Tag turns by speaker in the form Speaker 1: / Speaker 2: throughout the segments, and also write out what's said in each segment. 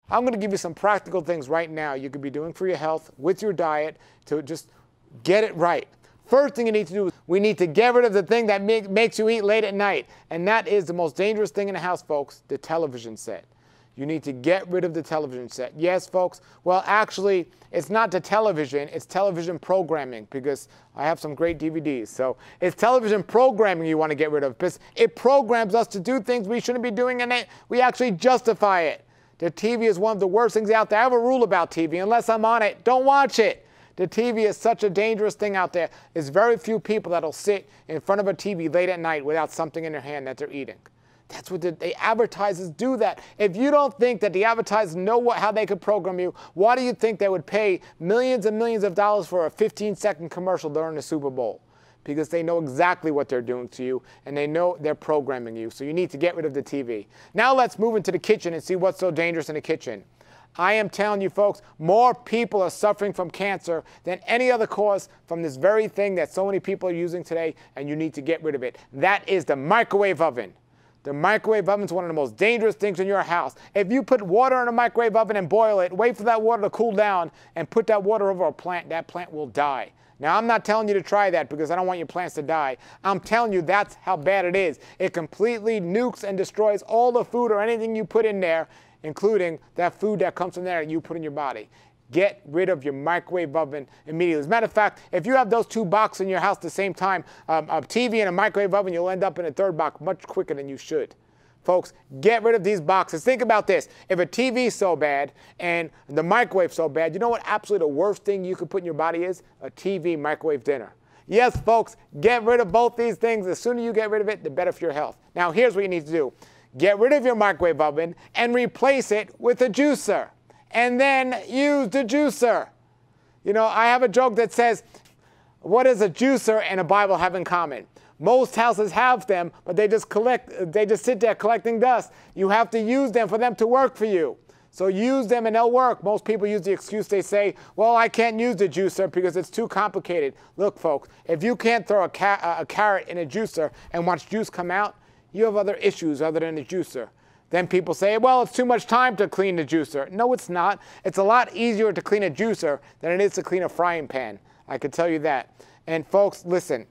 Speaker 1: I'm going to give you some practical things right now you could be doing for your health with your diet to just get it right. First thing you need to do is we need to get rid of the thing that makes you eat late at night. And that is the most dangerous thing in the house, folks, the television set. You need to get rid of the television set. Yes, folks. Well, actually, it's not the television. It's television programming, because I have some great DVDs. So it's television programming you want to get rid of, because it programs us to do things we shouldn't be doing, and we actually justify it. The TV is one of the worst things out there. I have a rule about TV. Unless I'm on it, don't watch it. The TV is such a dangerous thing out there. There's very few people that'll sit in front of a TV late at night without something in their hand that they're eating. That's what the advertisers do that. If you don't think that the advertisers know how they could program you, why do you think they would pay millions and millions of dollars for a 15-second commercial during the Super Bowl? Because they know exactly what they're doing to you, and they know they're programming you. So you need to get rid of the TV. Now let's move into the kitchen and see what's so dangerous in the kitchen. I am telling you, folks, more people are suffering from cancer than any other cause from this very thing that so many people are using today, and you need to get rid of it. That is the microwave oven. The microwave oven is one of the most dangerous things in your house. If you put water in a microwave oven and boil it, wait for that water to cool down, and put that water over a plant, that plant will die. Now, I'm not telling you to try that because I don't want your plants to die. I'm telling you that's how bad it is. It completely nukes and destroys all the food or anything you put in there, including that food that comes from there that you put in your body. Get rid of your microwave oven immediately. As a matter of fact, if you have those two boxes in your house at the same time, a TV and a microwave oven, you'll end up in a third box much quicker than you should. Folks, get rid of these boxes. Think about this. If a TV is so bad and the microwave so bad, you know what absolutely the worst thing you could put in your body is? A TV microwave dinner. Yes, folks, get rid of both these things. The sooner you get rid of it, the better for your health. Now, here's what you need to do. Get rid of your microwave oven and replace it with a juicer. And then use the juicer. You know, I have a joke that says, what does a juicer and a Bible have in common? Most houses have them, but they just sit there collecting dust. You have to use them for them to work for you. So use them and they'll work. Most people use the excuse, they say, well, I can't use the juicer because it's too complicated. Look, folks, if you can't throw a carrot in a juicer and watch juice come out, you have other issues other than the juicer. Then people say, well, it's too much time to clean the juicer. No, it's not. It's a lot easier to clean a juicer than it is to clean a frying pan. I can tell you that. And folks, listen.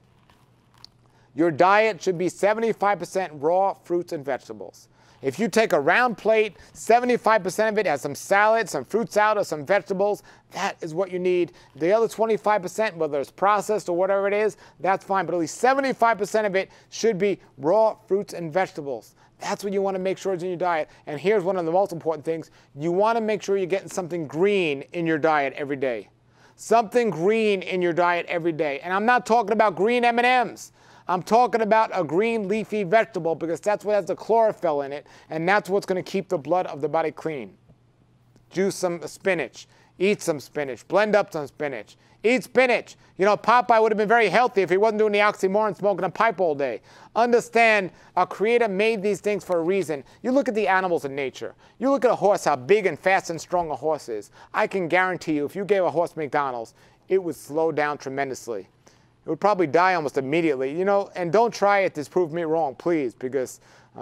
Speaker 1: Your diet should be 75% raw fruits and vegetables. If you take a round plate, 75% of it has some salad, some fruit salad, or some vegetables, that is what you need. The other 25%, whether it's processed or whatever it is, that's fine. But at least 75% of it should be raw fruits and vegetables. That's what you want to make sure is in your diet. And here's one of the most important things. You want to make sure you're getting something green in your diet every day. Something green in your diet every day. And I'm not talking about green M&Ms. I'm talking about a green leafy vegetable because that's what has the chlorophyll in it, and that's what's going to keep the blood of the body clean. Juice some spinach. Eat some spinach. Blend up some spinach. Eat spinach. You know, Popeye would have been very healthy if he wasn't doing the oxymoron smoking a pipe all day. Understand, our Creator made these things for a reason. You look at the animals in nature. You look at a horse, how big and fast and strong a horse is. I can guarantee you, if you gave a horse McDonald's, it would slow down tremendously. It would probably die almost immediately, you know, and don't try it to prove me wrong, please, because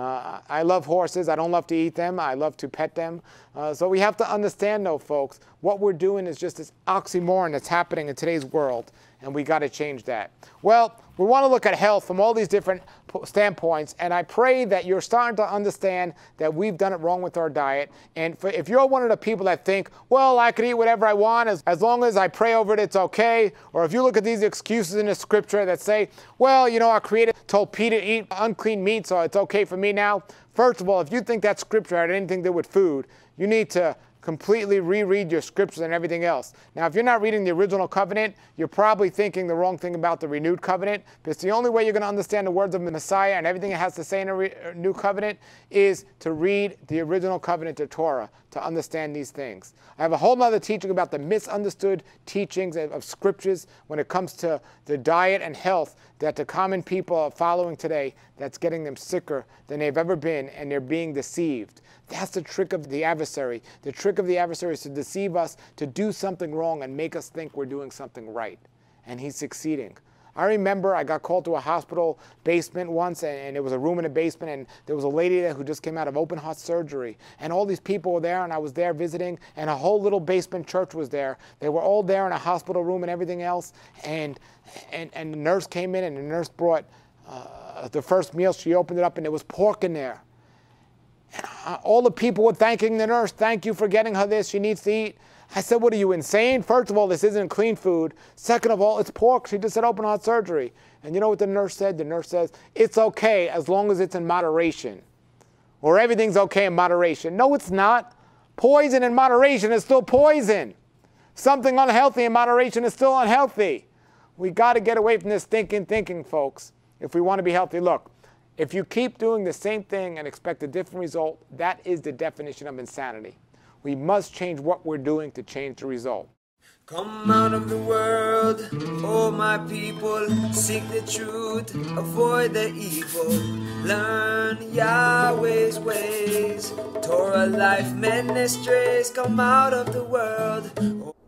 Speaker 1: I love horses. I don't love to eat them. I love to pet them. So we have to understand, though, folks, what we're doing is just this oxymoron that's happening in today's world, and we got to change that. Well, we want to look at health from all these different standpoints, and I pray that you're starting to understand that we've done it wrong with our diet. And if you're one of the people that think, well, I could eat whatever I want as long as I pray over it, it's okay. Or if you look at these excuses in the scripture that say, well, you know, our Creator told Peter to eat unclean meat, so it's okay for me now. First of all, if you think that scripture had anything to do with food, you need to completely reread your scriptures and everything else. Now, if you're not reading the original covenant, you're probably thinking the wrong thing about the renewed covenant, because the only way you're going to understand the words of the Messiah and everything it has to say in a new covenant is to read the original covenant, the Torah, to understand these things. I have a whole other teaching about the misunderstood teachings of scriptures when it comes to the diet and health that the common people are following today that's getting them sicker than they've ever been, and they're being deceived. That's the trick of the adversary. The trick of the adversary is to deceive us, to do something wrong and make us think we're doing something right. And he's succeeding. I remember I got called to a hospital basement once, and there was a room in the basement, and there was a lady there who just came out of open heart surgery. And all these people were there, and I was there visiting, and a whole little basement church was there. They were all there in a hospital room and everything else. And the nurse came in, and the nurse brought the first meal. She opened it up, and there was pork in there. And all the people were thanking the nurse. Thank you for getting her this. She needs to eat. I said, what are you, insane? First of all, this isn't clean food. Second of all, it's pork. She just had open heart surgery. And you know what the nurse said? The nurse says, it's okay as long as it's in moderation. Or everything's okay in moderation. No, it's not. Poison in moderation is still poison. Something unhealthy in moderation is still unhealthy. We got to get away from this thinking, folks, if we want to be healthy. Look, if you keep doing the same thing and expect a different result, that is the definition of insanity. We must change what we're doing to change the result.
Speaker 2: Come out of the world, oh my people, seek the truth, avoid the evil, learn Yahweh's ways, Torah Life Ministries, come out of the world.